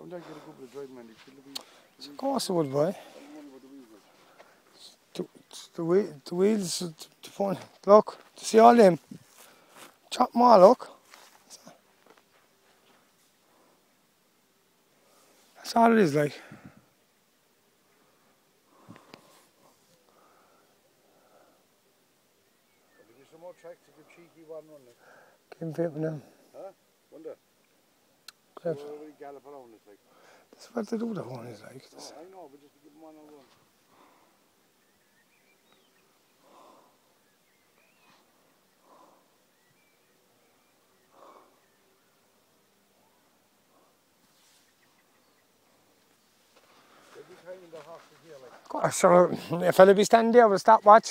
Wouldn't I get a good bit of driving, man? Of course it would, boy. The wheels, the phone. Look, to see all them. Chop them all, look. That's all it is, like. There's some more tracks to give cheeky one run. Give him paper now. Huh? Wonder. So we gallop around, it's like. that's what they do, the phone is like. No, I know, but just to give them one on one. Of course, so if I'll be standing there with a stopwatch.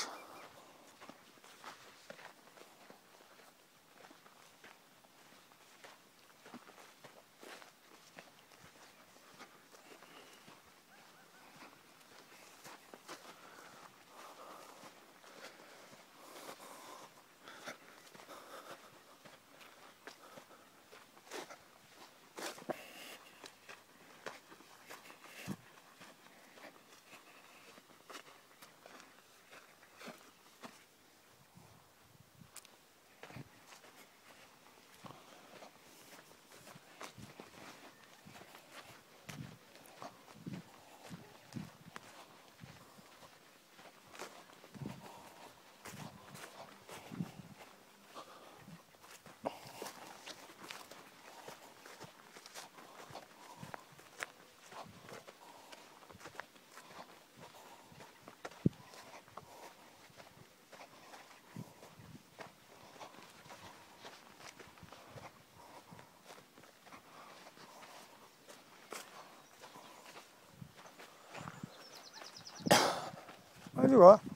Where'd you go?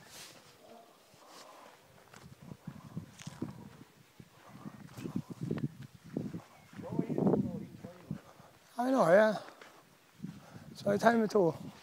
I know, yeah. So I time it too.